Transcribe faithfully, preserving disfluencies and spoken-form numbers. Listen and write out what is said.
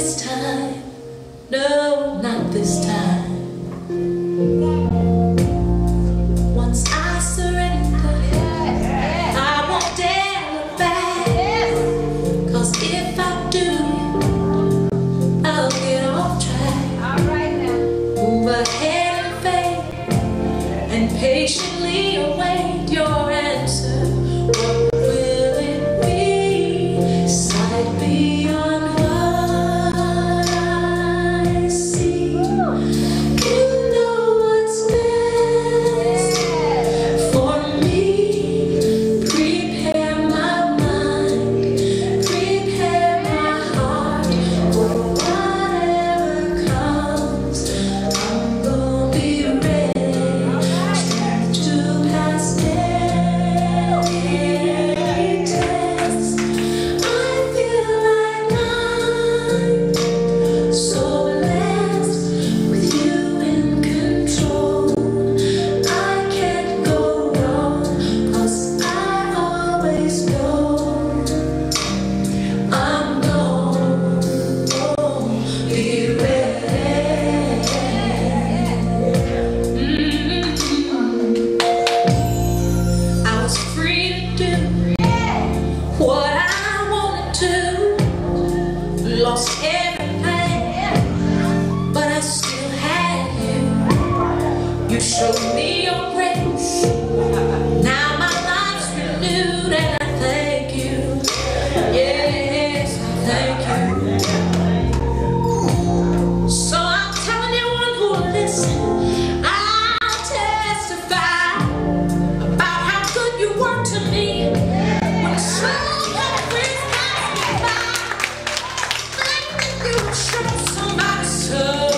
this time, no, not this time. Once I surrender, I won't dare look back. Cause if I do, I'll get off track. Move ahead in faith and patiently await your answer. What will it be? Sight beyond what I see. You know what's best for me. Prepare my mind, prepare my heart for whatever comes. I'm gonna be ready to pass any test. I feel like I'm so blessed with you in control. I can't go wrong, cause I always know I'm gonna be ready. Mm-hmm. I was free to do what I wanted to, lost everything, but I still had you. You showed me your grace. Now my life's renewed and I thank you. Yes, I thank you. So I'm telling anyone who will listen, I'll testify about how good you were to me when so many friends passed me by. Thank you, show somebody so.